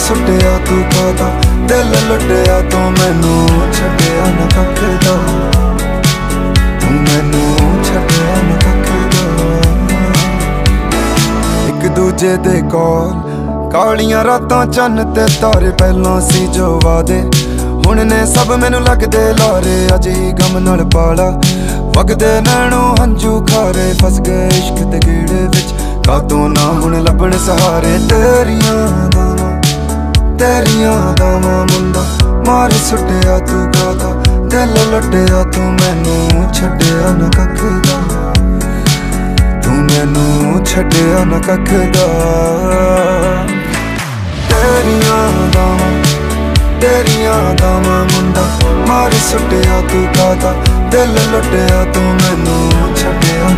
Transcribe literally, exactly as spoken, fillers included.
सुटिया तू कादा दिल लुटिया तू मैनू छड्डिया न कख दा तू मैनू छड्डिया न कख दा। एक दूजे दे कोल कालियां रातां चन्न ते तारे पहलों सी जो वादे हुण ने सब मैनू लगदे लारे अज ही गम नाल पाला वगदे नैणों हंजू खारे फस गए इश्क दे गेड़े विच कातों ना हुण लभण सहारे तेरियां दावां तेरियां दावां मुंडा मार सुटिया तू कादा दिल लुटिया तू मैनू छड्डिया न कख दा तू मैनू छड्डिया न कख दा। तेरियां दावां तेरियां दावां मुंडा मार सुटिया तू कादा दिल लुटिया तू मैनू छड्डिया।